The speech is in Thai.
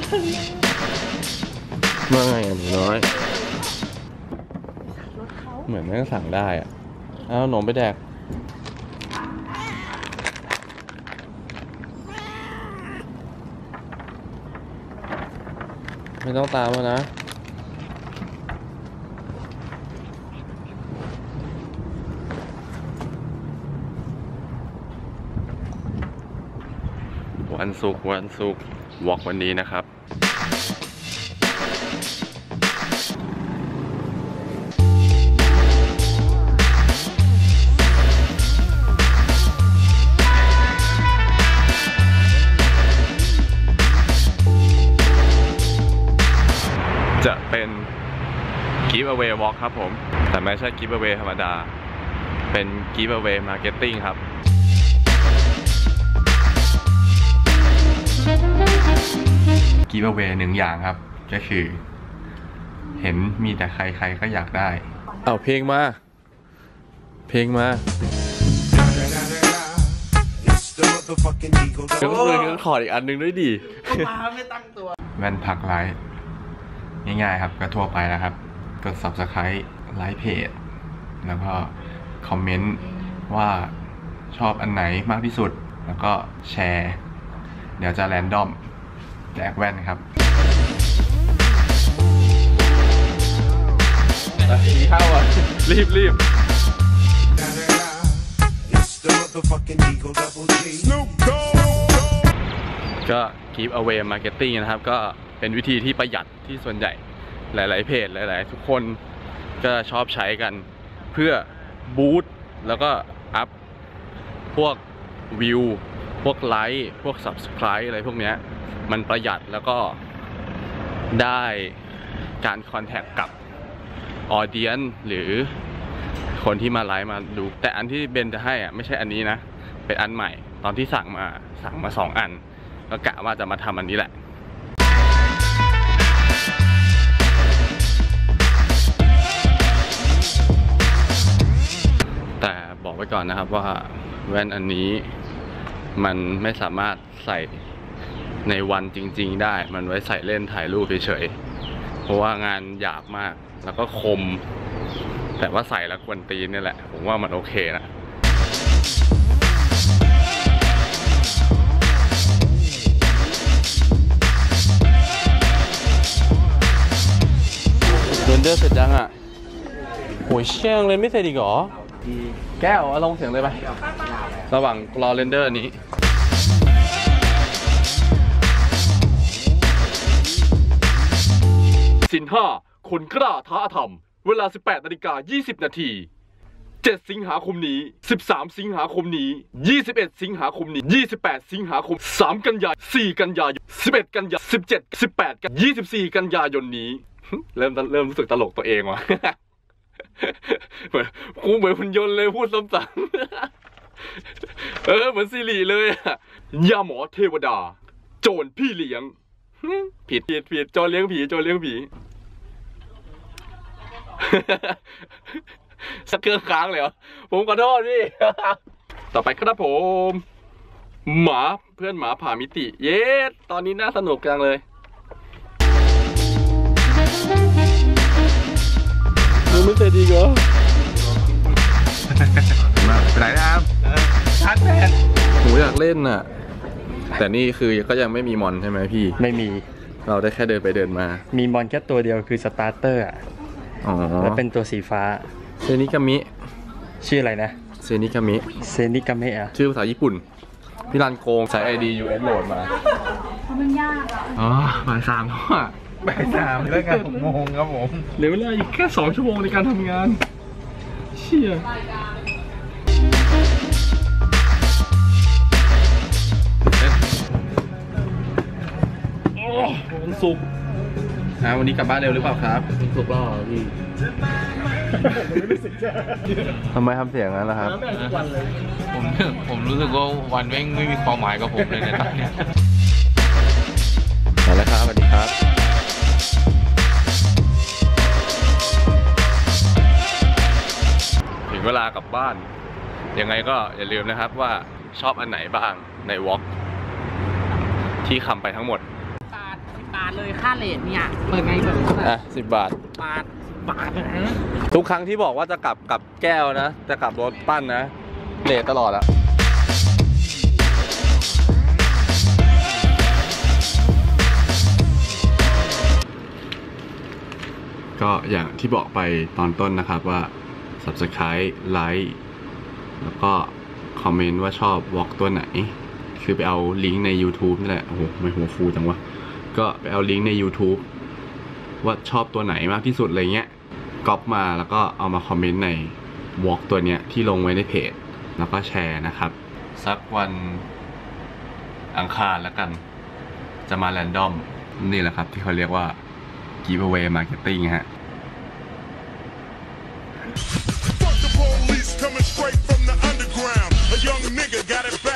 เมื่อไงอ่ะหนูน้อยเหมือนแม่งสั่งได้อ่ะเอาขนมไปแดกไม่ต้องตามมานะวันศุกร์วอล์กวันนี้นะครับจะเป็น giveaway walk ครับผมแต่ไม่ใช่ giveaway ธรรมดาเป็น giveaway marketing ครับgiveaway หนึ่งอย่างครับก็คือเห็นมีแต่ใครก็อยากได้เอาเพลงมาเดี๋ยวก็เลยขออีกอันนึงด้วยดิมาไม่ตั้งตัวแว่นพักไลฟ์ง่ายๆครับก็ทั่วไปแล้วครับกด Subscribe ไลค์เพจแล้วก็คอมเมนต์ว่าชอบอันไหนมากที่สุดแล้วก็แชร์เดี๋ยวจะแรนดอมแจกแว่นครับกินข้าวอ่ะรีบก็ giveaway marketing นะครับก็เป็นวิธีที่ประหยัดที่ส่วนใหญ่หลายๆเพจหลายๆทุกคนก็ชอบใช้กันเพื่อบูสต์แล้วก็อัพพวกวิวพวกไลค์พวก Subscribe อะไรพวกเนี้ยมันประหยัดแล้วก็ได้การคอนแทคกับออเดียนหรือคนที่มาไลค์มาดูแต่อันที่เบนจะให้อ่ะไม่ใช่อันนี้นะเป็นอันใหม่ตอนที่สั่งมา2 อันก็กะว่าจะมาทำอันนี้แหละแต่บอกไว้ก่อนนะครับว่าแว่นอันนี้มันไม่สามารถใส่ในวันจริงๆได้มันไว้ใส่เล่นถ่ายรูปเฉยๆเพราะว่างานหยาบมากแล้วก็คมแต่ว่าใส่แล้วกวนตีนนี่แหละผมว่ามันโอเคนะเรนเดอร์เสร็จยังอ่ะโหยเชี่ยงเลยไม่เสร็จอีกเหรอแก้วเอาลงเสียงเลยไประหว่างรอเรนเดอร์นี้สินห้าคนกล้าท้าธรรมเวลา 18:20 นาที7 สิงหาคมนี้13 สิงหาคมนี้21 สิงหาคมนี้28 สิงหาคม3 กันยายน4 กันยายน11 กันยายน17 18 กัน24 กันยายนนี้เริ่มรู้สึกตลกตัวเองว่ะเหมือนหุ่นยนต์เลยพูดซ้ำๆเหมือนซีรีส์เลยอะยาหมอเทวดาโจรพี่เลี้ยงผิดโจรเลี้ยงผีสักเครื่องค้างเลยเหรอผมขอโทษพี่ต่อไปครับผมหมาเพื่อนหมาผ่ามิติเย้ตอนนี้น่าสนุกจังเลยยังไม่เสร็จดีเหรอไปไหนนะครับชาร์จแบตหนูอยากเล่นน่ะแต่นี่คือก็ยังไม่มีมอนใช่ไหมพี่ไม่มีเราได้แค่เดินไปเดินมามีมอนแค่ตัวเดียวคือสตาร์เตอร์อ่ะแล้วเป็นตัวสีฟ้าเซนิกามิชื่ออะไรนะเซนิกามิอ่ะชื่อภาษาญี่ปุ่นพี่รันโกงใช้ ID US โหลดมาเพราะมันยากอ่ะบ่าย 3แล้วอ่ะบ่าย 3เลิกงาน6 โมงครับผมเหลือเวลาอีกแค่2 ชั่วโมงในการทำงานเชี่ยวันศุกร์วันนี้กลับบ้านเร็วหรือเปล่าครับวันศุกร์ก็พี่ทำไมทำเสียงนั้นล่ะครับผมรู้สึกว่าวันแม่งไม่มีความหมายกับผมเลยในตอนนี้เอาละครับสวัสดีครับถึงเวลากลับบ้านยังไงก็อย่าลืมนะครับว่าชอบอันไหนบ้างในวอล์กที่คำไปทั้งหมด 10 บาททเลยค่าเลทเนี่ยเปิดไงเปิดอ่ะ10 บาทบาทนะทุกครั้งที่บอกว่าจะกลับแก้วนะ จะกลับรถปั้นนะเลทตลอดอะก็อย่างที่บอกไปตอนต้นนะครับว่า Subscribe ไลค์แล้วก็คอมเมนต์ว่าชอบวอล์กตัวไหน คือไปเอาลิงก์ใน YouTube นี่แหละ โอ้โหไม่หัวฟูจังวะ ก็ไปเอาลิงก์ใน YouTube ว่าชอบตัวไหนมากที่สุดอะไรเงี้ยก๊อปมาแล้วก็เอามาคอมเมนต์ในวอล์กตัวเนี้ยที่ลงไว้ในเพจ แล้วก็แชร์นะครับ สักวันอังคารแล้วกัน จะมาแรนดอมนี่แหละครับที่เขาเรียกว่า Giveaway Marketing ฮะ Fuck the police coming straight from the underground. A young nigga got it back.